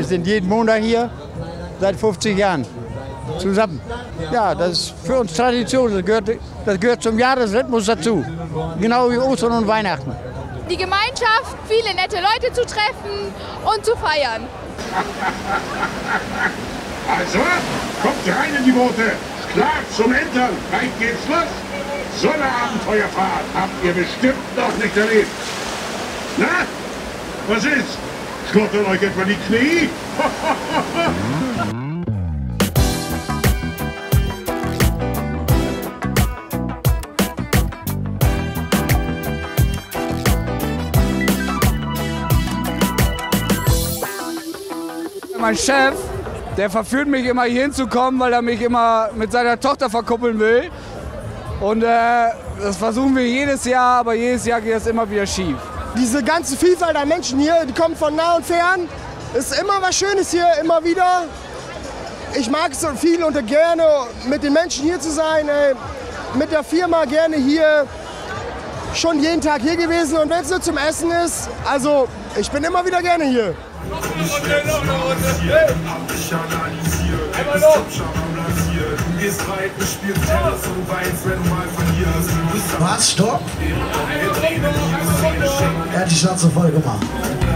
sind jeden Montag hier, seit 50 Jahren zusammen. Ja, das ist für uns Tradition, das gehört zum Jahresrhythmus dazu. Genau wie Ostern und Weihnachten. Die Gemeinschaft, viele nette Leute zu treffen und zu feiern. Also, kommt rein in die Boote, klar zum Entern, gleich geht's los. So eine Abenteuerfahrt habt ihr bestimmt noch nicht erlebt. Na, was ist? Schlottern euch etwa die Knie? Mein Chef, der verführt mich immer hier hinzukommen, weil er mich immer mit seiner Tochter verkuppeln will. Und das versuchen wir jedes Jahr, aber jedes Jahr geht es immer wieder schief. Diese ganze Vielfalt an Menschen hier, die kommen von nah und fern. Es ist immer was Schönes hier, immer wieder. Ich mag es so viel und gerne mit den Menschen hier zu sein. Mit der Firma gerne hier. Schon jeden Tag hier gewesen und wenn es nur zum Essen ist, also ich bin immer wieder gerne hier. Noch eine Runde. Hab dich analysiert, du gehst weit, du spielst Tennis und weinst, wenn du mal verlierst. Was? Stopp? Er hat die Schnauze voll gemacht.